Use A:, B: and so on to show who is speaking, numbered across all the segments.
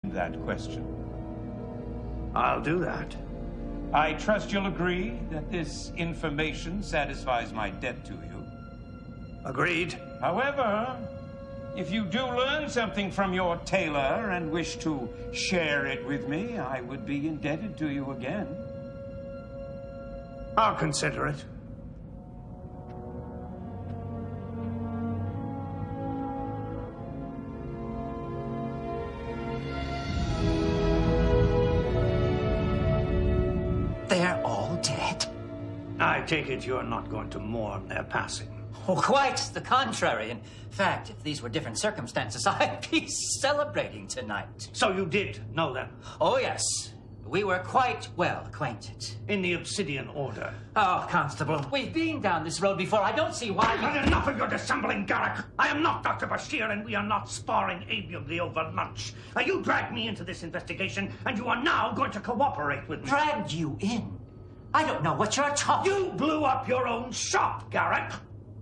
A: that question.
B: I'll do that.
A: I trust you'll agree that this information satisfies my debt to you.
B: Agreed.
A: However, if you do learn something from your tailor and wish to share it with me, I would be indebted to you again.
B: I'll consider it.
C: They're all dead?
B: I take it you're not going to mourn their passing.
C: Oh, quite the contrary. In fact, if these were different circumstances, I'd be celebrating tonight.
B: So you did know them?
C: Oh, yes. We were quite well acquainted.
B: In the Obsidian Order?
C: Oh, Constable, we've been down this road before. I don't see why
B: I've had enough of your dissembling, Garrick. I am not Dr. Bashir, and we are not sparring amiably over lunch. Now, you dragged me into this investigation, and you are now going to cooperate with me.
C: Dragged you in? I don't know what you're talking...
B: You blew up your own shop, Garrick.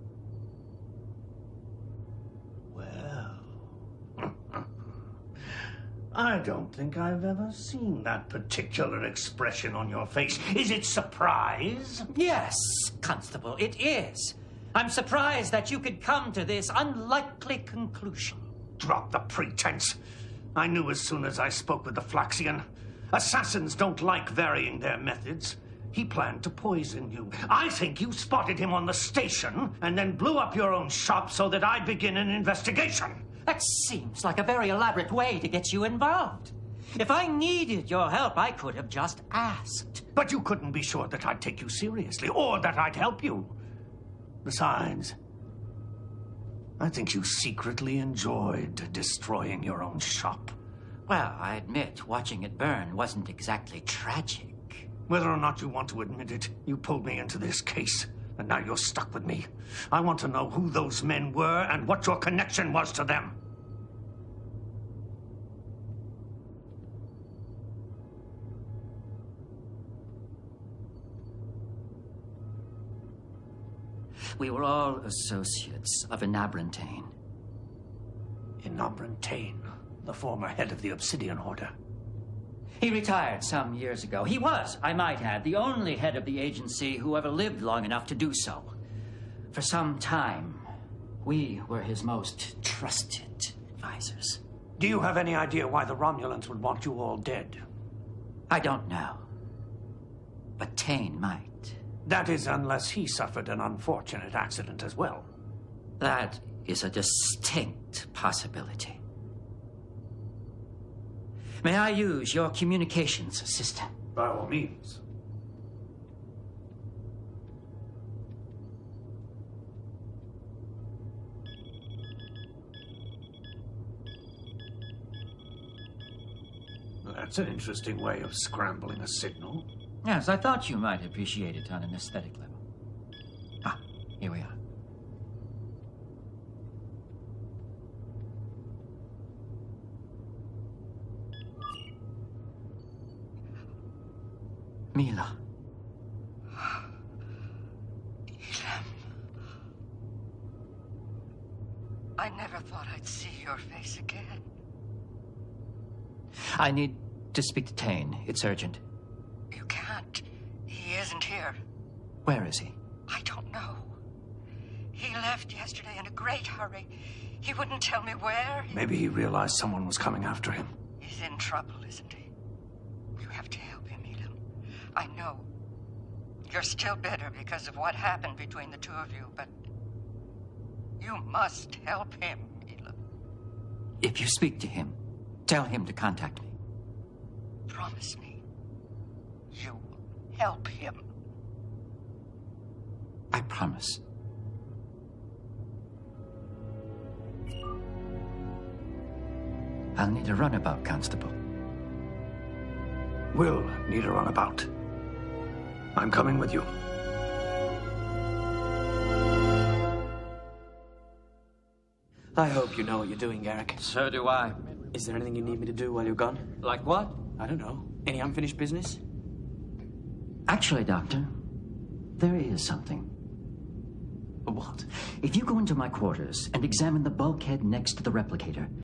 B: I don't think I've ever seen that particular expression on your face. Is it surprise?
C: Yes, Constable, it is. I'm surprised that you could come to this unlikely conclusion.
B: Drop the pretense. I knew as soon as I spoke with the Flaxian. Assassins don't like varying their methods. He planned to poison you. I think you spotted him on the station and then blew up your own shop so that I'd begin an investigation.
C: That seems like a very elaborate way to get you involved. If I needed your help, I could have just asked.
B: But you couldn't be sure that I'd take you seriously or that I'd help you. Besides, I think you secretly enjoyed destroying your own shop.
C: Well, I admit watching it burn wasn't exactly tragic.
B: Whether or not you want to admit it, you pulled me into this case. And now you're stuck with me. I want to know who those men were and what your connection was to them.
C: We were all associates of Inabrantane.
B: Inabrantane, the former head of the Obsidian Order.
C: He retired some years ago. He was, I might add, the only head of the agency who ever lived long enough to do so. For some time, we were his most trusted advisors.
B: Do you have any idea why the Romulans would want you all dead?
C: I don't know. But Tane might.
B: That is, unless he suffered an unfortunate accident as well.
C: That is a distinct possibility. May I use your communications system?
B: By all means. Well, that's an interesting way of scrambling a signal.
C: Yes, I thought you might appreciate it on an aesthetic level. Ah, here we are. Mila.
D: Elam. I never thought I'd see your face again.
C: I need to speak to Tane. It's urgent.
D: You can't. He isn't here.
C: Where is he?
D: I don't know. He left yesterday in a great hurry. He wouldn't tell me where.
B: Maybe he realized someone was coming after him.
D: He's in trouble, isn't he? You have to help him, Elam. I know. You're still bitter because of what happened between the two of you, but you must help him, Elam.
C: If you speak to him, tell him to contact me.
D: Promise me. You'll help him.
C: I promise. I'll need a runabout, Constable.
B: We'll need a runabout. I'm coming with you.
E: I hope you know what you're doing, Garrick.
C: So do I.
E: Is there anything you need me to do while you're gone?
C: Like what?
E: I don't know. Any unfinished business?
C: Actually, Doctor, there is something.
E: What?
C: If you go into my quarters and examine the bulkhead next to the replicator,